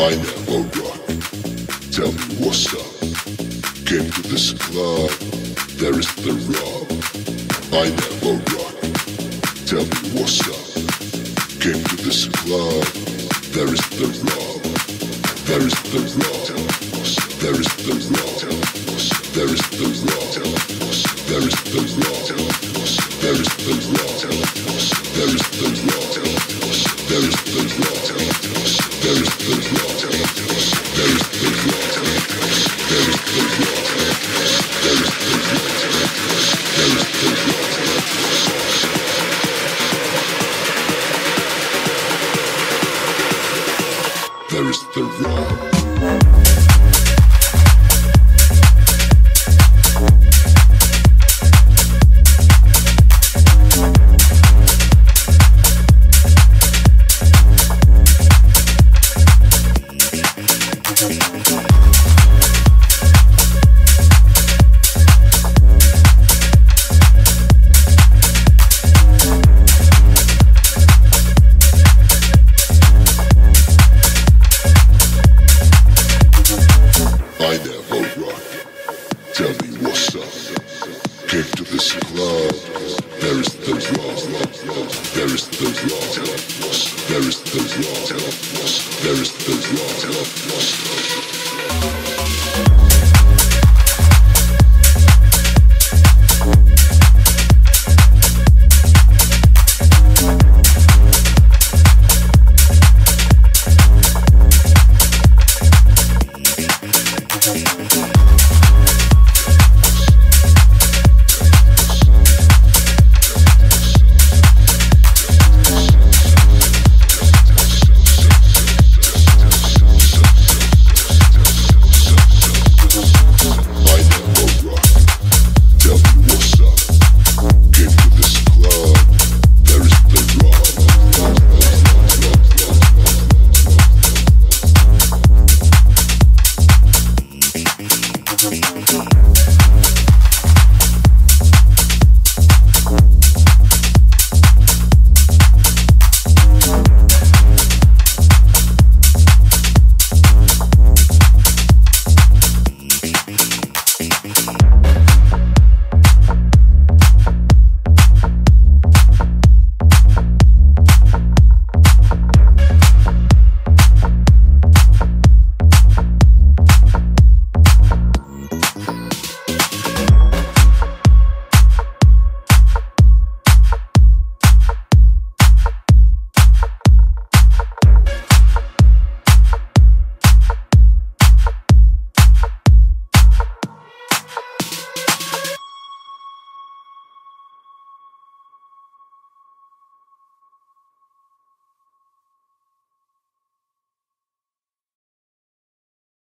I never rock. Tell me what's up. Came to this club, there is the rub. I never rock. Tell me what's up. Came to this club, there is the rub. There is the rub. There is the rub. There is the rub. There is the rub. There is the rub. There is the rub. There is the rub. There is the rub. There is the rub. There is the rub. There is the rub. There is the rub. There is the rub. I never rock. Tell me what's up. Came to this club. There is the rub. There is the rub. There is the rub. There is the rub.